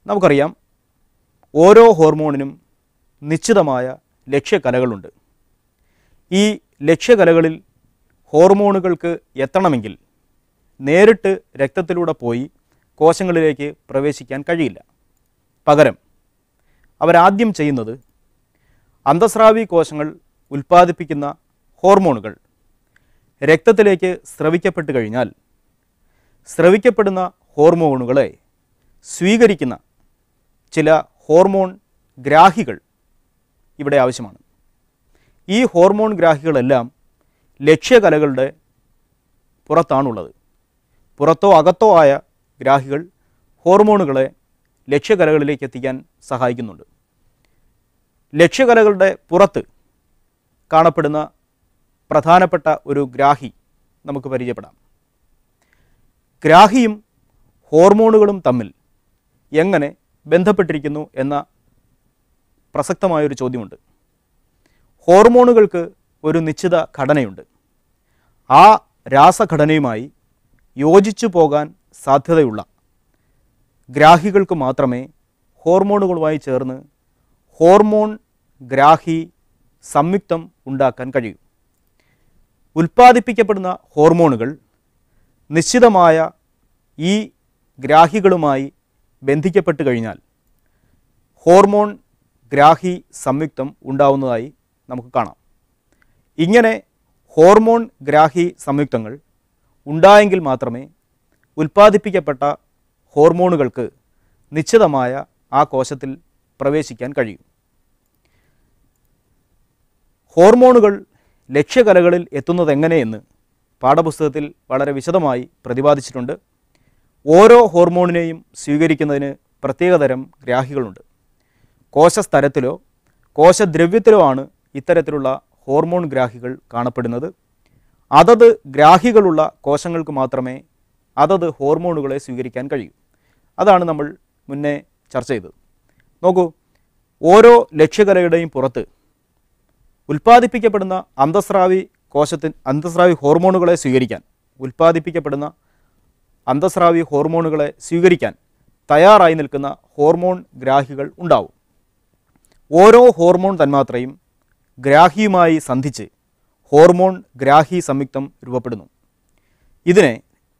നമുക്കറിയാം, ഓരോ ഹോർമോണിനും നിശ്ചിതമായ ലക്ഷ്യകലകളുണ്ട്. ഈ ലക്ഷ്യകലകളിൽ ഹോർമോണുകൾക്ക് എത്തണമെങ്കിൽ നേരിട്ട് രക്തത്തിലൂടെ പോയി കോശങ്ങളിലേക്ക് പ്രവേശിക്കാൻ കഴിയില്ല. പകരം അവരാദ്യം ചെയ്യുന്നത് അന്തസ്രാവി കോശങ്ങൾ ഉൽപ്പാദിപ്പിക്കുന്ന ഹോർമോണുകൾ രക്തത്തിലേക്ക് സ്രവിക്കപ്പെട്ട് കഴിഞ്ഞാൽ സ്രവിക്കപ്പെടുന്ന ഹോർമോണുകളെ സ്വീകരിക്കുന്ന ചില ഹോർമോൺ ഗ്രാഹികൾ ഇവിടെ ആവശ്യമാണ്. ഈ ഹോർമോൺ ഗ്രാഹികളെല്ലാം ലക്ഷ്യകലകളുടെ പുറത്താണുള്ളത്. പുറത്തോ അകത്തോ ആയ ഗ്രാഹികൾ ഹോർമോണുകളെ ലക്ഷ്യകലകളിലേക്ക് എത്തിക്കാൻ സഹായിക്കുന്നുണ്ട്. ലക്ഷ്യകലകളുടെ പുറത്ത് കാണപ്പെടുന്ന പ്രധാനപ്പെട്ട ഒരു ഗ്രാഹി നമുക്ക് പരിചയപ്പെടാം. ഗ്രാഹിയും ഹോർമോണുകളും തമ്മിൽ എങ്ങനെ ബന്ധപ്പെട്ടിരിക്കുന്നു എന്ന പ്രസക്തമായൊരു ചോദ്യമുണ്ട്. ഹോർമോണുകൾക്ക് ഒരു നിശ്ചിത ഘടനയുണ്ട്. ആ രാസഘടനയുമായി യോജിച്ചു പോകാൻ സാധ്യതയുള്ള ഗ്രാഹികൾക്ക് മാത്രമേ ഹോർമോണുകളുമായി ചേർന്ന് ഹോർമോൺ ഗ്രാഹി സംയുക്തം ഉണ്ടാക്കാൻ കഴിയൂ. ഉൽപ്പാദിപ്പിക്കപ്പെടുന്ന ഹോർമോണുകൾ നിശ്ചിതമായ ഈ ഗ്രാഹികളുമായി ബന്ധിക്കപ്പെട്ട് കഴിഞ്ഞാൽ ഹോർമോൺ ഗ്രാഹി സംയുക്തം ഉണ്ടാവുന്നതായി നമുക്ക് കാണാം. ഇങ്ങനെ ഹോർമോൺ ഗ്രാഹി സംയുക്തങ്ങൾ ഉണ്ടായെങ്കിൽ മാത്രമേ ഉൽപ്പാദിപ്പിക്കപ്പെട്ട ഹോർമോണുകൾക്ക് നിശ്ചിതമായ ആ കോശത്തിൽ പ്രവേശിക്കാൻ കഴിയൂ. ഹോർമോണുകൾ ലക്ഷ്യകലകളിൽ എത്തുന്നത് എങ്ങനെയെന്ന് പാഠപുസ്തകത്തിൽ വളരെ വിശദമായി പ്രതിപാദിച്ചിട്ടുണ്ട്. ഓരോ ഹോർമോണിനെയും സ്വീകരിക്കുന്നതിന് പ്രത്യേകതരം ഗ്രാഹികളുണ്ട്. കോശസ്തരത്തിലോ കോശദ്രവ്യത്തിലോ ആണ് ഇത്തരത്തിലുള്ള ഹോർമോൺ ഗ്രാഹികൾ കാണപ്പെടുന്നത്. അതത് ഗ്രാഹികളുള്ള കോശങ്ങൾക്ക് മാത്രമേ അതത് ഹോർമോണുകളെ സ്വീകരിക്കാൻ കഴിയൂ. അതാണ് നമ്മൾ മുന്നേ ചർച്ച ചെയ്തത്. നോക്കൂ, ഓരോ ലക്ഷ്യകലയുടെയും പുറത്ത് ഉൽപ്പാദിപ്പിക്കപ്പെടുന്ന അന്തസ്രാവി ഹോർമോണുകളെ സ്വീകരിക്കാൻ ഉൽപ്പാദിപ്പിക്കപ്പെടുന്ന അന്തസ്രാവി ഹോർമോണുകളെ സ്വീകരിക്കാൻ തയ്യാറായി നിൽക്കുന്ന ഹോർമോൺ ഗ്രാഹികൾ ഉണ്ടാവും. ഓരോ ഹോർമോൺ തന്മാത്രയും ഗ്രാഹിയുമായി സന്ധിച്ച് ഹോർമോൺ ഗ്രാഹി സംയുക്തം രൂപപ്പെടുന്നു. ഇതിനെ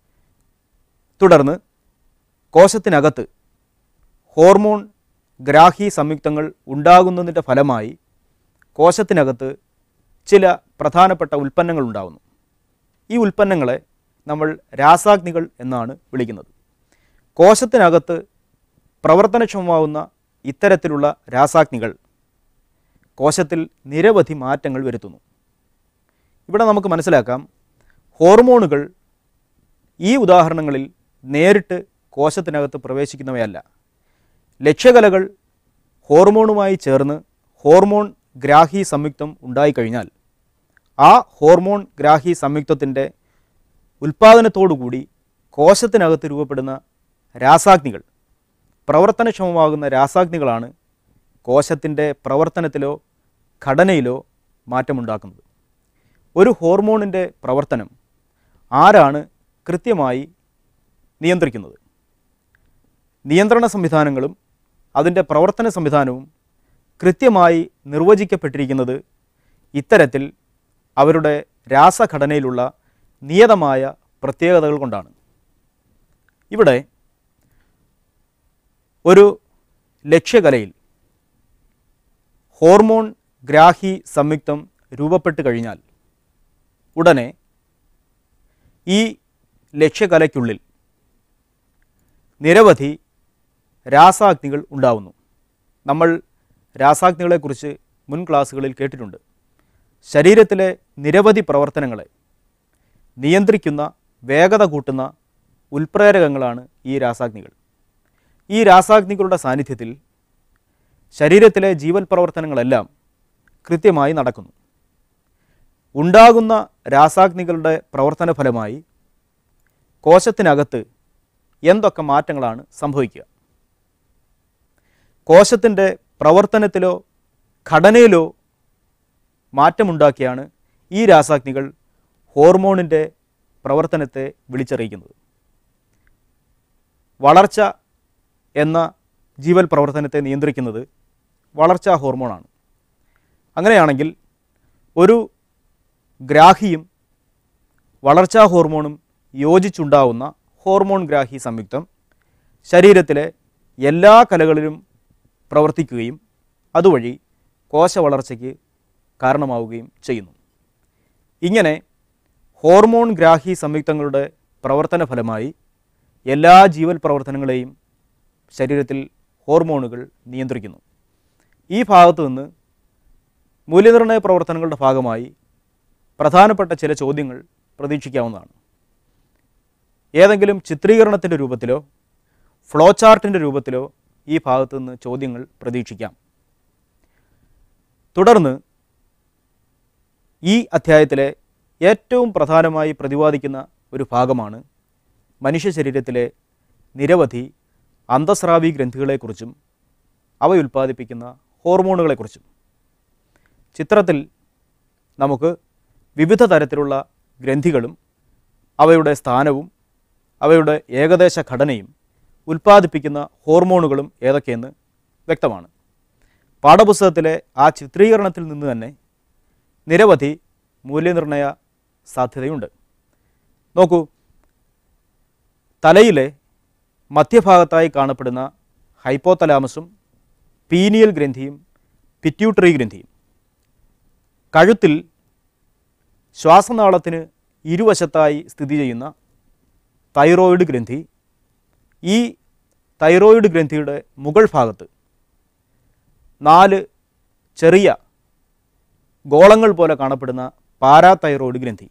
തുടർന്ന് കോശത്തിനകത്ത് ഹോർമോൺ ഗ്രാഹി സംയുക്തങ്ങൾ ഉണ്ടാകുന്നതിൻ്റെ ഫലമായി കോശത്തിനകത്ത് ചില പ്രധാനപ്പെട്ട ഉൽപ്പന്നങ്ങൾ ഉണ്ടാകുന്നു. ഈ ഉൽപ്പന്നങ്ങളെ നമ്മൾ രാസാഗ്നികൾ എന്നാണ് വിളിക്കുന്നത്. കോശത്തിനകത്ത് പ്രവർത്തനക്ഷമമാവുന്ന ഇത്തരത്തിലുള്ള രാസാഗ്നികൾ കോശത്തിൽ നിരവധി മാറ്റങ്ങൾ വരുത്തുന്നു. ഇവിടെ നമുക്ക് മനസ്സിലാക്കാം, ഹോർമോണുകൾ ഈ ഉദാഹരണങ്ങളിൽ നേരിട്ട് കോശത്തിനകത്ത് പ്രവേശിക്കുന്നവയല്ല. ലക്ഷ്യകലകൾ ഹോർമോണുമായി ചേർന്ന് ഹോർമോൺ ഗ്രാഹി സംയുക്തം ഉണ്ടായിക്കഴിഞ്ഞാൽ ആ ഹോർമോൺ ഗ്രാഹി സംയുക്തത്തിൻ്റെ ഉൽപ്പാദനത്തോടുകൂടി കോശത്തിനകത്ത് രൂപപ്പെടുന്ന രാസാഗ്നികൾ, പ്രവർത്തനക്ഷമമാകുന്ന രാസാഗ്നികളാണ് കോശത്തിൻ്റെ പ്രവർത്തനത്തിലോ ഘടനയിലോ മാറ്റമുണ്ടാക്കുന്നത്. ഒരു ഹോർമോണിൻ്റെ പ്രവർത്തനം ആരാണ് കൃത്യമായി നിയന്ത്രിക്കുന്നത്? നിയന്ത്രണ സംവിധാനങ്ങളും അതിൻ്റെ പ്രവർത്തന സംവിധാനവും കൃത്യമായി നിർവചിക്കപ്പെട്ടിരിക്കുന്നത് ഇത്തരത്തിൽ അവരുടെ രാസഘടനയിലുള്ള നിയതമായ പ്രത്യേകതകൾ കൊണ്ടാണ്. ഇവിടെ ഒരു ലക്ഷ്യകലയിൽ ഹോർമോൺ ഗ്രാഹി സംയുക്തം രൂപപ്പെട്ട് കഴിഞ്ഞാൽ ഉടനെ ഈ ലക്ഷ്യകലയ്ക്കുള്ളിൽ നിരവധി രാസാഗ്നികൾ ഉണ്ടാവുന്നു. നമ്മൾ രാസാഗ്നികളെക്കുറിച്ച് മുൻ ക്ലാസ്സുകളിൽ കേട്ടിട്ടുണ്ട്. ശരീരത്തിലെ നിരവധി പ്രവർത്തനങ്ങളെ നിയന്ത്രിക്കുന്ന, വേഗത കൂട്ടുന്ന ഉൽപ്രേരകങ്ങളാണ് ഈ രാസാഗ്നികൾ. ഈ രാസാഗ്നികളുടെ സാന്നിധ്യത്തിൽ ശരീരത്തിലെ ജീവൽ പ്രവർത്തനങ്ങളെല്ലാം കൃത്യമായി നടക്കുന്നു. ഉണ്ടാകുന്ന രാസാഗ്നികളുടെ പ്രവർത്തന ഫലമായി കോശത്തിനകത്ത് എന്തൊക്കെ മാറ്റങ്ങളാണ് സംഭവിക്കുക? കോശത്തിൻ്റെ പ്രവർത്തനത്തിലോ ഘടനയിലോ മാറ്റമുണ്ടാക്കിയാണ് ഈ രാസാഗ്നികൾ ഹോർമോണിൻ്റെ പ്രവർത്തനത്തെ വിളിച്ചറിയിക്കുന്നത്. വളർച്ച എന്ന ജീവൽ പ്രവർത്തനത്തെ നിയന്ത്രിക്കുന്നത് വളർച്ചാ ഹോർമോണാണ്. അങ്ങനെയാണെങ്കിൽ ഒരു ഗ്രാഹിയും വളർച്ചാ ഹോർമോണും യോജിച്ചുണ്ടാവുന്ന ഹോർമോൺ ഗ്രാഹി സംയുക്തം ശരീരത്തിലെ എല്ലാ കലകളിലും പ്രവർത്തിക്കുകയും അതുവഴി കോശവളർച്ചയ്ക്ക് കാരണമാവുകയും ചെയ്യുന്നു. ഇങ്ങനെ ഹോർമോൺ ഗ്രാഹി സംയുക്തങ്ങളുടെ പ്രവർത്തന ഫലമായി എല്ലാ ജീവൽ പ്രവർത്തനങ്ങളെയും ശരീരത്തിൽ ഹോർമോണുകൾ നിയന്ത്രിക്കുന്നു. ഈ ഭാഗത്തു നിന്ന് മൂല്യനിർണ്ണയ പ്രവർത്തനങ്ങളുടെ ഭാഗമായി പ്രധാനപ്പെട്ട ചില ചോദ്യങ്ങൾ പ്രതീക്ഷിക്കാവുന്നതാണ്. ഏതെങ്കിലും ചിത്രീകരണത്തിൻ്റെ രൂപത്തിലോ ഫ്ലോ ചാർട്ടിൻ്റെ രൂപത്തിലോ ഈ ഭാഗത്തു നിന്ന് ചോദ്യങ്ങൾ പ്രതീക്ഷിക്കാം. തുടർന്ന് ഈ അധ്യായത്തിലെ ഏറ്റവും പ്രധാനമായി പ്രതിപാദിക്കുന്ന ഒരു ഭാഗമാണ് മനുഷ്യ ശരീരത്തിലെ നിരവധി അന്തസ്രാവി ഗ്രന്ഥികളെക്കുറിച്ചും അവ ഉൽപ്പാദിപ്പിക്കുന്ന ഹോർമോണുകളെക്കുറിച്ചും. ചിത്രത്തിൽ നമുക്ക് വിവിധ തരത്തിലുള്ള ഗ്രന്ഥികളും അവയുടെ സ്ഥാനവും അവയുടെ ഏകദേശ ഘടനയും ഉൽപ്പാദിപ്പിക്കുന്ന ഹോർമോണുകളും ഏതൊക്കെയെന്ന് വ്യക്തമാണ്. പാഠപുസ്തകത്തിലെ ആ ചിത്രീകരണത്തിൽ നിന്ന് തന്നെ നിരവധി മൂല്യനിർണ്ണയ സാധ്യതയുണ്ട്. നോക്കൂ, തലയിലെ മധ്യഭാഗത്തായി കാണപ്പെടുന്ന ഹൈപ്പോതലാമസും പീനിയൽ ഗ്രന്ഥിയും പിറ്റ്യൂട്ടറി ഗ്രന്ഥിയും, കഴുത്തിൽ ശ്വാസനാളത്തിന് ഇരുവശത്തായി സ്ഥിതി ചെയ്യുന്ന തൈറോയിഡ് ഗ്രന്ഥി, ഈ തൈറോയിഡ് ഗ്രന്ഥിയുടെ മുകൾ ഭാഗത്ത് 4 ചെറിയ ഗോളങ്ങൾ പോലെ കാണപ്പെടുന്ന പാരാതൈറോയിഡ് ഗ്രന്ഥി,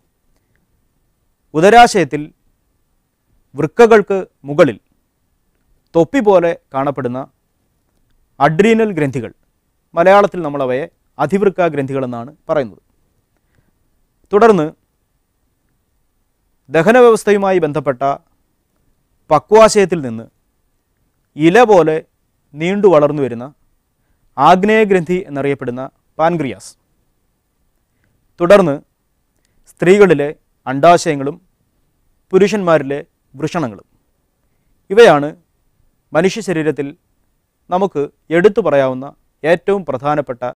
ഉദരാശയത്തിൽ വൃക്കകൾക്ക് മുകളിൽ തൊപ്പി പോലെ കാണപ്പെടുന്ന അഡ്രീനൽ ഗ്രന്ഥികൾ, മലയാളത്തിൽ നമ്മളവയെ അധിവൃക്ക ഗ്രന്ഥികളെന്നാണ് പറയുന്നത്. തുടർന്ന് ദഹനവ്യവസ്ഥയുമായി ബന്ധപ്പെട്ട പക്വാശയത്തിൽ നിന്ന് ഇല പോലെ നീണ്ടു വളർന്നു വരുന്ന ആഗ്നേയഗ്രന്ഥി എന്നറിയപ്പെടുന്ന പാൻക്രിയാസ്, തുടർന്ന് സ്ത്രീകളിലെ അണ്ഡാശയങ്ങളും പുരുഷന്മാരിലെ വൃഷണങ്ങളും. ഇവയാണ് മനുഷ്യ ശരീരത്തിൽ നമുക്ക് എടുത്തു പറയാവുന്ന ഏറ്റവും പ്രധാനപ്പെട്ട